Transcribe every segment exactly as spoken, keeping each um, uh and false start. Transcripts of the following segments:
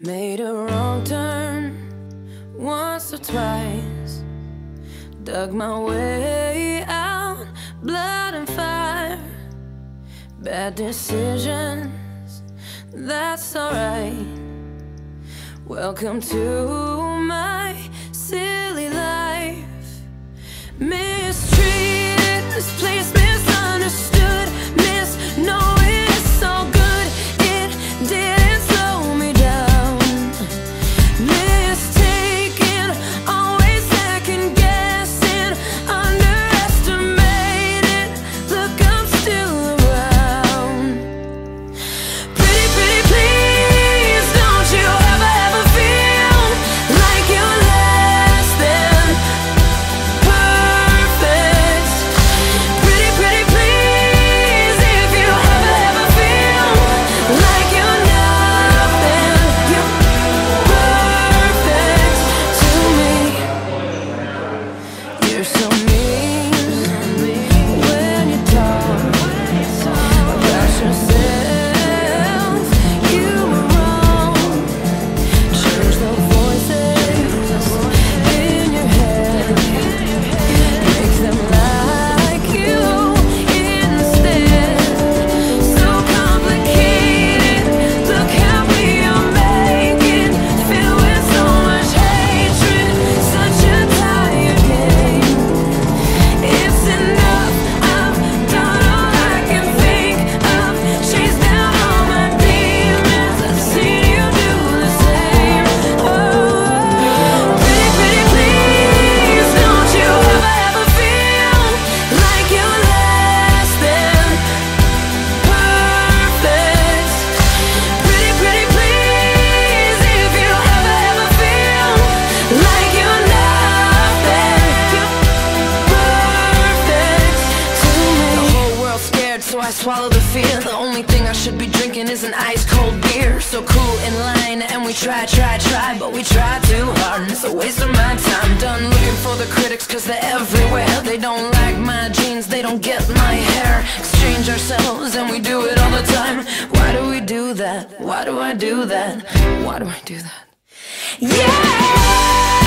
Made a wrong turn once or twice, dug my way out, blood and fire. Bad decisions, that's alright. Welcome to my silly life. Mistreated, misplaced, misunderstood, misknowing it's so good it didn't slow me down. Mistaken, always second guessing, underestimated. Look, I'm still around. Pretty, pretty, please, don't you ever, ever feel like you're less than perfect. Pretty, pretty, please, if you ever, ever feel like you're nothing, you're perfect to me. You're so mean when you talk about yourself. You were wrong. Change the voices in your head, make them like you instead. So complicated, look how we are making, filled with so much hatred, such a tired game. It's enough, I've done all I can think of, chased down all my demons, I've seen you do the same. Oh, pretty, pretty, please, don't you ever, ever feel like you're less than perfect. Pretty, pretty, please, if you ever, ever feel like you're nothing, you're perfect to me. The whole world's scared, so I swallow the fear. The only thing I should be drinking is an ice cold beer. So cool in line, and we try, try, try, but we try too hard, and it's a waste of my time. Done looking for the critics, cause they're everywhere. They don't like my jeans, they don't get my hair. Exchange ourselves, and we do it all the time. Why do we do that? Why do I do that? Why do I do that? Yeah!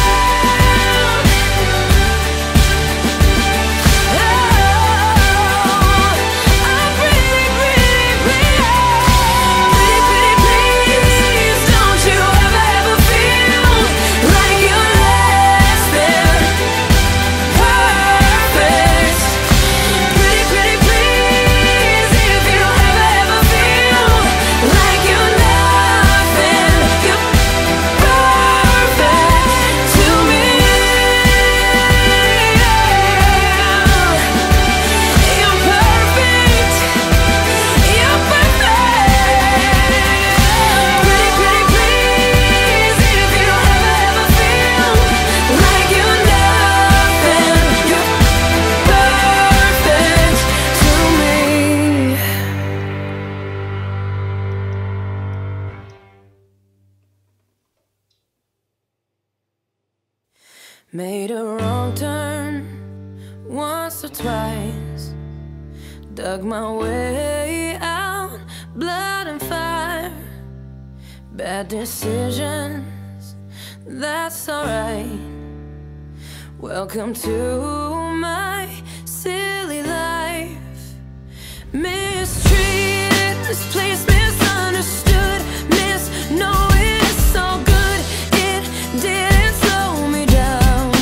Made a wrong turn once or twice, dug my way out, blood and fire. Bad decisions, that's alright. Welcome to my silly life. Mistreated, misplaced, misunderstood, misknowing it's so good it didn't slow me down.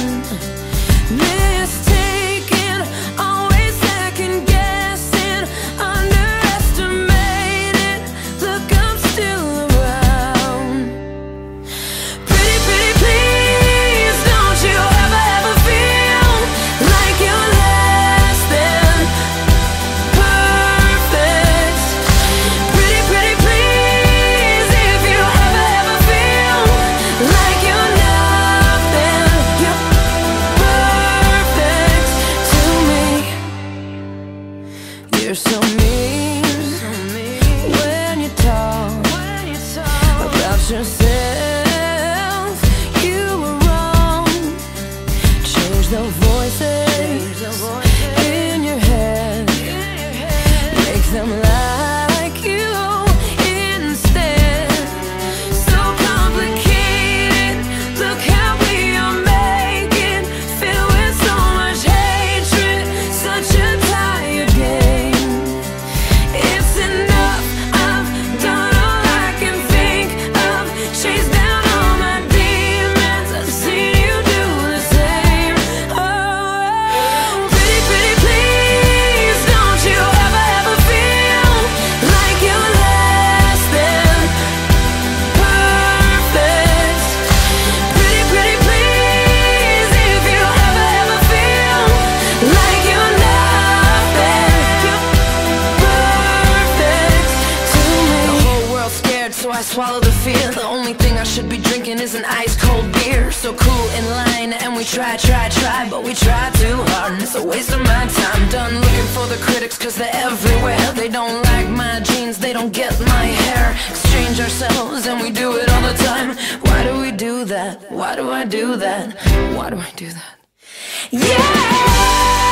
Mistaken, always second guessing, underestimated. Look, I'm still around. Pretty, pretty, please, don't you ever, ever feel like you're less than perfect. Pretty, pretty, please, if you ever, ever feel like you're nothing, you're perfect to me. You're so mean when you talk about yourself. You were wrong. Change the voices in your head, make them like you instead. So come the fear. The only thing I should be drinking is an ice cold beer. So cool in line and we try, try, try, but we try too hard and it's a waste of my time. Done looking for the critics cause they're everywhere. They don't like my jeans, they don't get my hair. Exchange ourselves and we do it all the time. Why do we do that? Why do I do that? Why do I do that? Yeah!